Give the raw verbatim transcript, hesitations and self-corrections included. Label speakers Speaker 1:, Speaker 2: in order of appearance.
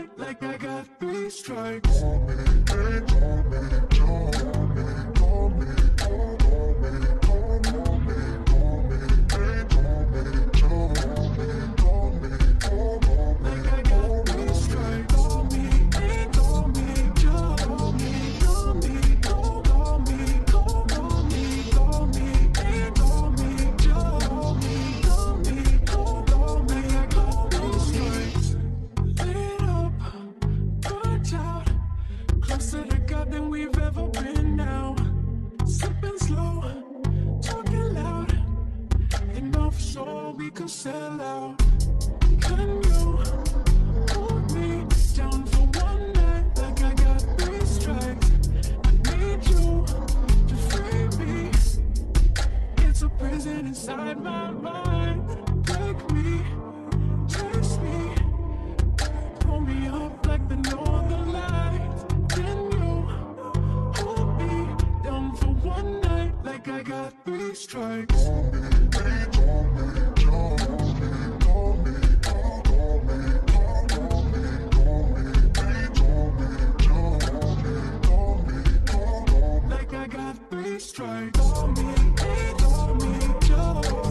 Speaker 1: night like I got three strikes.
Speaker 2: Call me, hey, call me, call me, call me, call me, call me, call me, hey, call me, call me, call me, call me,
Speaker 1: Like I got three strikes. Call me, hey, call me, call me, call me, call call me, call call me, call me, hey, call me, call me, call me, call call me. Like I got three strikes. Lit up, punch out, closer to God than we've ever been now. Sipping slow, talking loud, and know for sure we can sell out. Can you hold me down for one night like I got three strikes? I need you to free me. It's a prison inside my mind. Break me, chase me, pull me up like the northern lights. Can you hold me down for one night like I got three strikes?
Speaker 2: call me, hey, call me, call me, call me, call call me, call call me, call me, hey, call me, call me, call me, call call me.
Speaker 1: Like I got three strikes. Call me, hey, call me, call